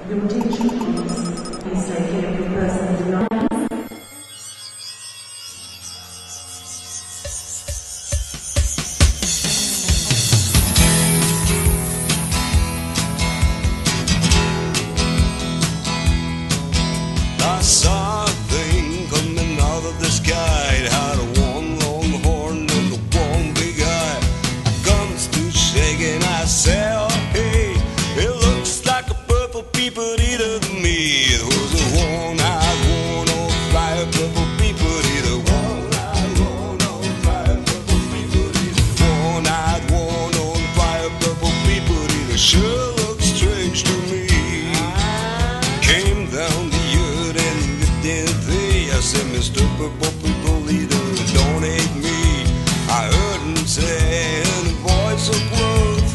Your attention please. Please take care of your personal belongings. I saw a thing coming out of the sky. It had one long horn and one big eye. Comes to shaking, I say, oh hey, it looks like a purple people eater to me. It was a one-eyed, one-on-fire purple people eater. One-eyed, one-on-fire purple people eater. One-eyed, one-on-fire purple people eater. Sure looks strange to me. Came down I said, Mr. Purple People Leader, don't hate me. I heard him say in a voice of growth,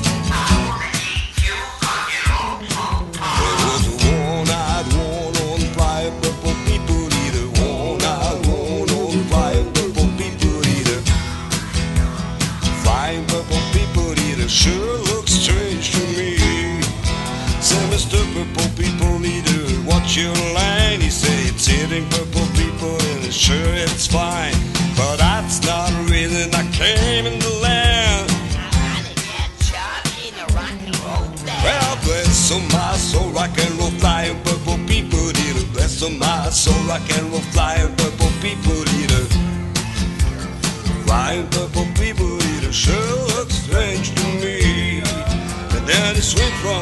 there was a one-eyed, one-on-fire purple people leader. One-eyed, one-on-fire purple people leader. Flying purple people leader sure looks strange to me. Say, Mr. Purple People Leader, what's your line? He said, it's hitting purple people and sure it's fine, but that's not the reason I came in the land. I wanna get shot in a rock and roll band. Well, bless my soul, rock and roll flying purple people leader. Bless my soul, rock and roll flying purple people leader. Flying purple people leader sure looks strange to me. And then he swing from